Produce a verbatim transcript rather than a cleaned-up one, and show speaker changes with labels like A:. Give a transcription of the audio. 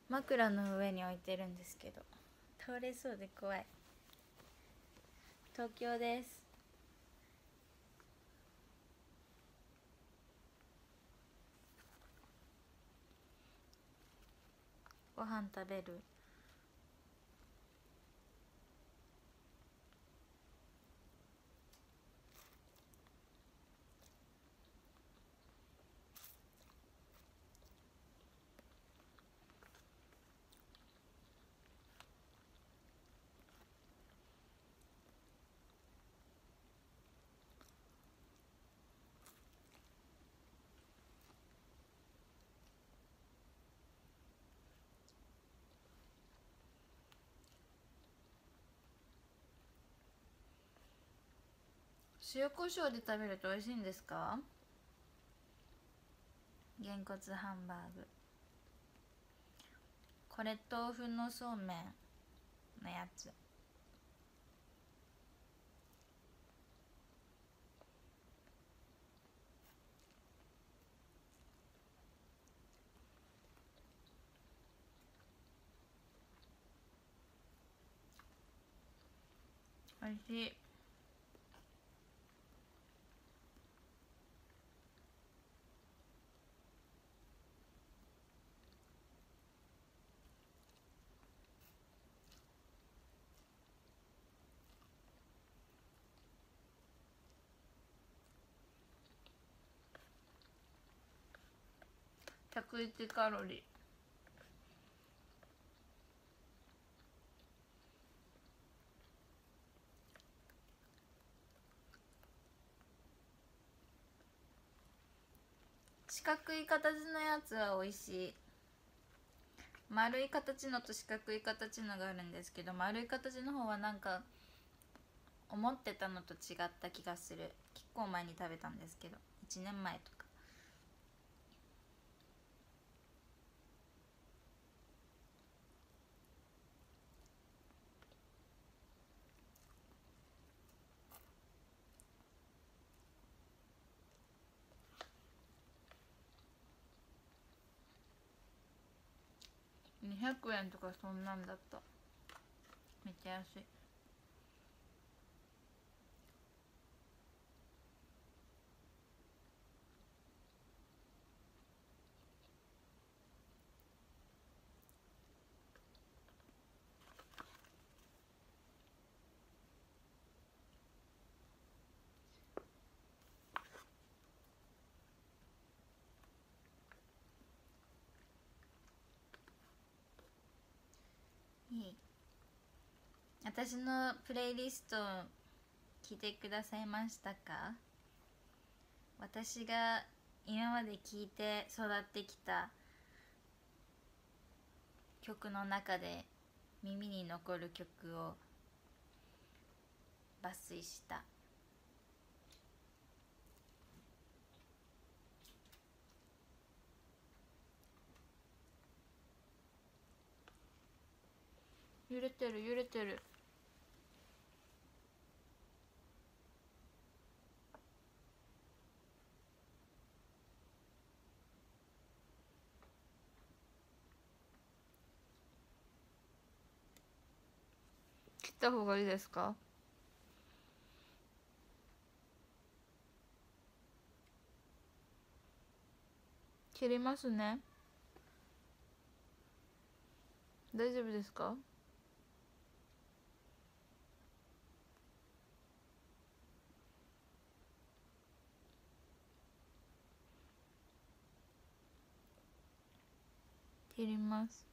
A: 枕の上に置いてるんですけど倒れそうで怖い。東京です。ご飯食べる？塩コショウで食べると美味しいんですか？げんこつハンバーグ。これ豆腐のそうめんのやつ。美味しい。ひゃくいちカロリー。四角い形のやつは美味しい。丸い形のと四角い形のがあるんですけど、丸い形の方はなんか思ってたのと違った気がする。結構前に食べたんですけど、いちねんまえとか。にひゃくえんとかそんなんだった。めっちゃ安い。いい。私のプレイリスト聞いてくださいましたか？私が今まで聴いて育ってきた曲の中で耳に残る曲を抜粋した。揺れてる揺れてる。切った方がいいですか？切りますね。大丈夫ですか？切ります。